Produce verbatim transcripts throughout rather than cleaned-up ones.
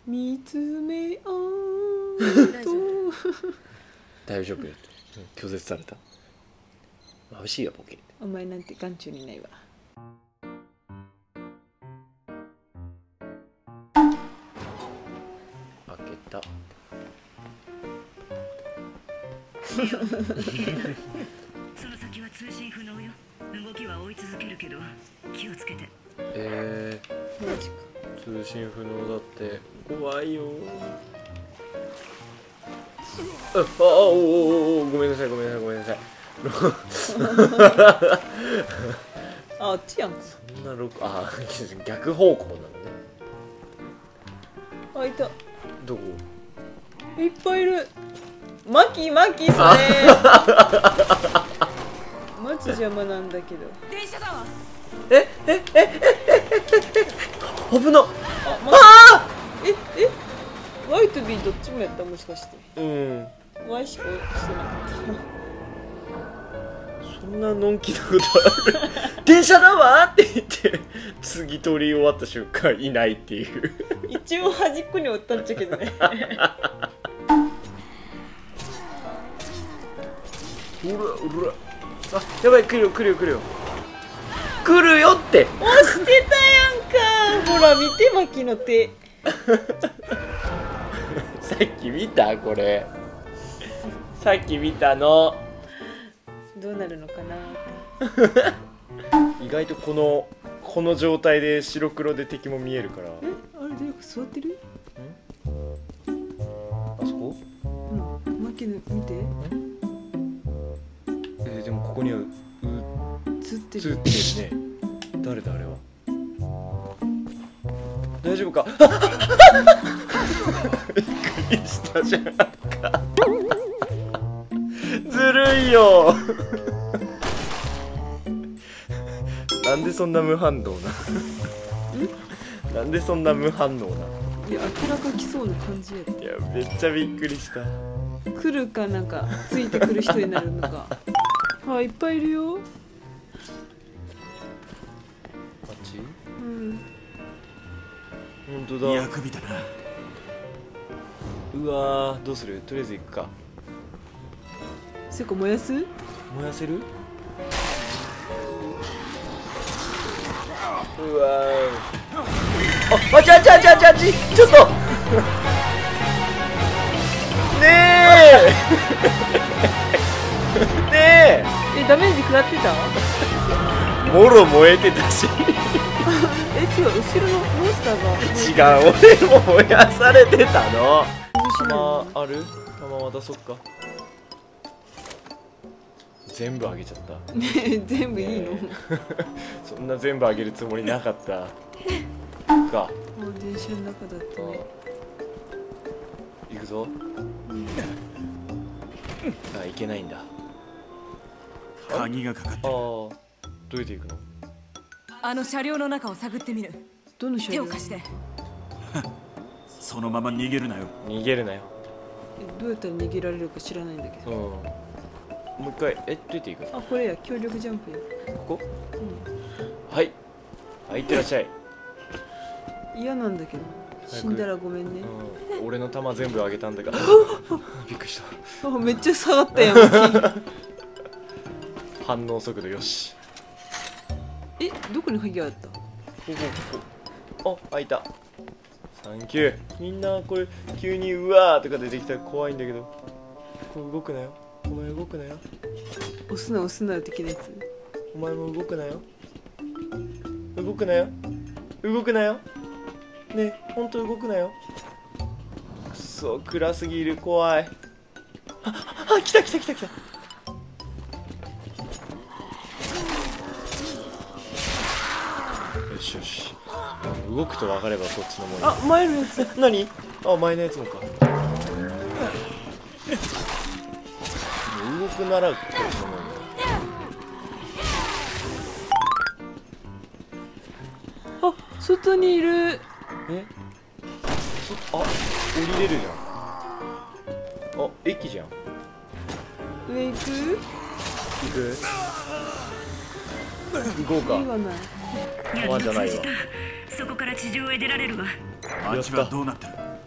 見つめ合うと大丈夫よって拒絶された。眩しいよボケ。 お前なんて眼中にないわ。 開けた。 その先は通信不能よ。動きは追い続けるけど気をつけて。 えー、 マジか。 通信不能だって怖いよ。ああおおごめんなさいごめんなさいごめんなさい。 あ、あっちやん。 そんな六あ逆方向なのね。 あ、いた。 どこ？ いっぱいいる。マキマキそれ。マジ邪魔なんだけど。 電車だわ。 えええええええ危なっ。 あ、ま、 あええ Y と B どっちもやったもしかして。 うん。 Y しかしてなかった。 そんなのんきなことある？電車だわって言って次取り終わった瞬間いないっていう。 一応端っこにおったんちゃけどね。 ほらほら。あ、やばい来るよ来るよ来るよ来るよって。 押してたやんか。ほら見てマキの手。 さっき見たこれ。さっき見たの。 どうなるのかなって。 意外とこのこの状態で白黒で敵も見えるから。 え、あれ誰か座ってる？ あそこ？ うん、マキの見て。 えー、でもここにはう映ってる。 映ってるね。誰だあれは。大丈夫か？びっくりしたじゃんか。ずるいよ。なんでそんな無反応な。なんでそんな無反応な。 いや、明らか来そうな感じやった。 いやめっちゃびっくりした。 来るかなんかついてくる人になるのか。あ、いっぱいいるよ。 あっち？ うん。 本当だ。 薬味だな。 うわーどうする？とりあえず行くか。 それか燃やす？ 燃やせる？うわーあ、あちゃちゃちゃちゃちちょっとねえねええ、ダメージ食らってた？ もろ燃えてたしえ、違う、後ろのモンスターが。 違う俺も燃やされてたの。弾ある？弾渡そっか。全部あげちゃった。 ねえ、全部いいの？ そんな全部あげるつもりなかったか。 もう電車の中だったね。 行くぞ。あ、行けないんだ。 鍵がかかってる。 ああ、どうやって行くの？ あの車両の中を探ってみる。 どの車両？ 手を貸して。 そのまま逃げるなよ。 逃げるなよ。 え、どうやったら逃げられるか知らないんだけうん。 ど。 もう一回、え、どうやって行くの？ あ、これや、強力ジャンプや。 ここ？ うん。 はい。はい、行ってらっしゃい。 嫌なんだけど。死んだらごめんね。 うん、俺の弾全部あげたんだが。びっくりした。 あ、めっちゃ下がったやん。 反応速度よし。 え、どこに鍵あった？ ここここ。あ、開いた。サンキュー。みんなこれ急にうわーとか出てきたら怖いんだけど。これ動くなよ。お前動くなよ。 押すな押すな的なやつ。 お前も動くなよ。動くなよ。動くなよ。ねえ、ほんと動くなよ。くそ、暗すぎる、怖い。あ、あ、来た来た来た来た。よしよし。動くと分かればこっちのもんや。 あ、前のやつ。 何？あ、前のやつもか。動くならこっちのもんや。 あ、外にいる。 え？そ、あ、降りれるじゃん。あ、駅じゃん。 上行く？ 行く？行こうか。 いいわない。 川じゃないわ。 そこから地上へ出られるわ。 街はどうなってる？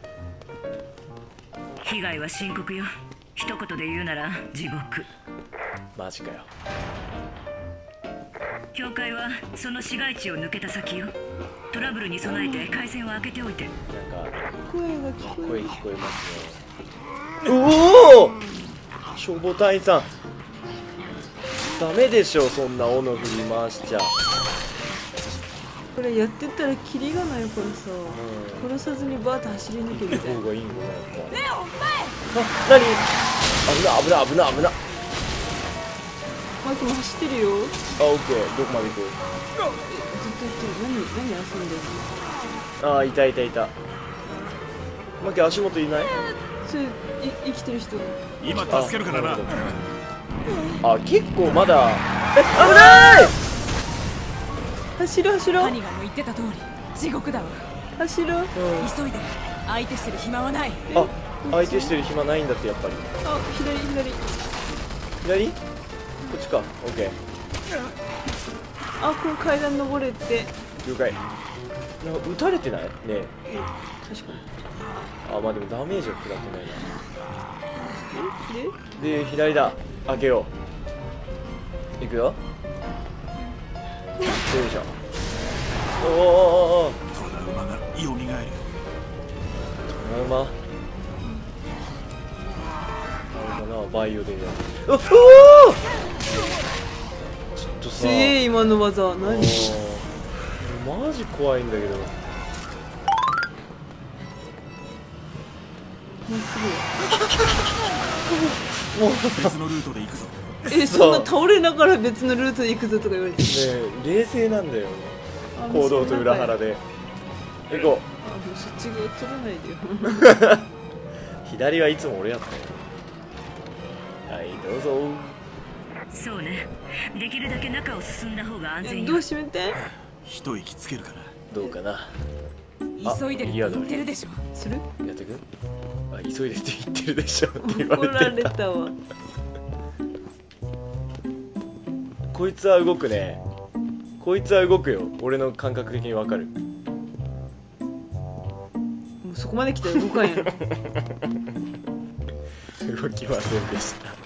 被害は深刻よ。一言で言うなら地獄。 マジかよ。 教会はその市街地を抜けた先よ。トラブルに備えて回線を開けておいて。 なんか声が聞こえる。 声聞こえますね。おお消防隊員さん、ダメでしょそんな斧振り回しちゃ。 これやってたらキリがないからさ、 うん殺さずにバーッと走り抜けみたいな。 方がいいんだな。レオ前。あ、なに？危な危な危な危な。 マイクも走ってるよ。 あ、オッケー。どこまで行く？ ずっと言ってる。何何遊んでるあー、いたいたいた。マキ足元いない？ それい生きてる人。 今助けるからな。 あ、結構まだ。え、危ない！ 走ろう走ろうハニガンの言ってた通り地獄だわ。 走ろう。 急いで、相手してる暇はない。 あ、相手してる暇ないんだってやっぱり。 あ、左左。 左？こっちか。オッケー。 あ、この階段登れって。 了解。なんか撃たれてない？ねえ。 確かに。 あ、まあでもダメージは食らってないな。 でで、左だ。開けよう。行くよ。よいしょ。おーおーおーおー。 トラウマがよみがえる。 トラウマ。あれかな、バイオでやる。うっ、おー。ちょっとさ。 すげえ今の技。何？ あーマジ怖いんだけど。 もうすもう別のルートで行くぞ。 ぐ。え、そんな倒れながら別のルートで行くぞとか言われて。 ねえ、冷静なんだよね。 あ行動と裏腹。で。行こあ、もうそっち側取らないでよ。 う。左はいつも俺やったよ。はい、どうぞ。 そうね。できるだけ中を進んだ方が安全よ。 えどう閉めて？ 一息つけるから。 どうかな。 急いでるって言ってるでしょ。 する？ やってく？あ、急いでって言ってるでしょって言わ怒られてた。 れたわ。 こいつは動くね。こいつは動くよ。俺の感覚的にわかる。 もうそこまで来たら動かんやろ。 動きませんでした。